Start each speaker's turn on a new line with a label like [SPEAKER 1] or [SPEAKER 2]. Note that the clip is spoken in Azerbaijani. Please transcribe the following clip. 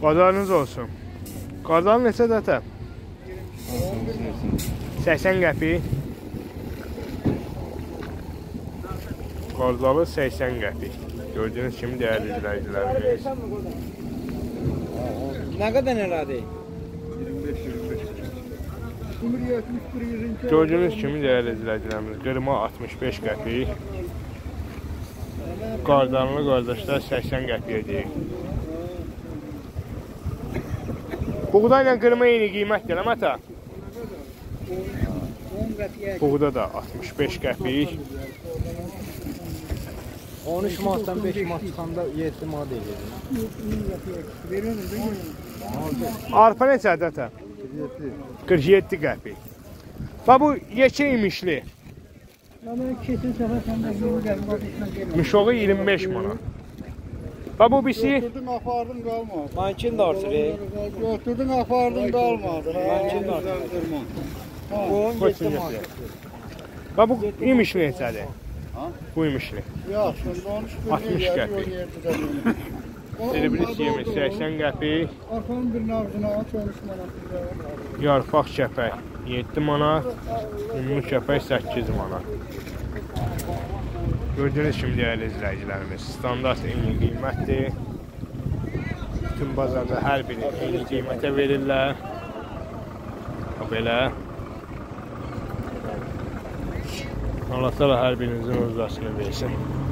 [SPEAKER 1] Bazarınız olsun. Qardal neçə dətə? 80 qəpik. Qardalı 80 qəpik. Gördüğünüz kimi değerli izləyicilərimiz.
[SPEAKER 2] Ne kadar elədi?
[SPEAKER 1] Gördüğünüz kimi değerli izləyicilərimiz. Qırma 65 qəpik. Qardanlı qardaşlar 80 qəpiyə deyil. Buğdayla qırma eyni qiymətdir, əmətə? Buğda da 65 qəpik.
[SPEAKER 2] 13 manatdan 5 manat çıxanda 7 manat edir.
[SPEAKER 1] Arpa neçədir ata? 47 qəpik. Və bu yekə imişli. Mişoğu 25 manat. Və bu bisi?
[SPEAKER 3] Götürdün apardın qalmadı.
[SPEAKER 2] Mankin də artır.
[SPEAKER 3] Götürdün apardın qalmadı.
[SPEAKER 2] Mankin də artır. Bu 17 manat.
[SPEAKER 1] Və bu imişli neçədir? Bu imişli.
[SPEAKER 3] Yaxşı,
[SPEAKER 1] 60 qəpik. Seriblis yemiş 80 qəpik.
[SPEAKER 3] Arpanın bir nabzına aç 13 manat.
[SPEAKER 1] Yarpaq kəpək 7 manat. Unlu kəpək 8 manat. Gördüğünüz kimi değerli izləyicilərimiz, standart eyni qiymətdir. Bütün bazarda hər biri eyni qiymətə verirlər. Belə. Allah təala hər birinizin rızasını versin.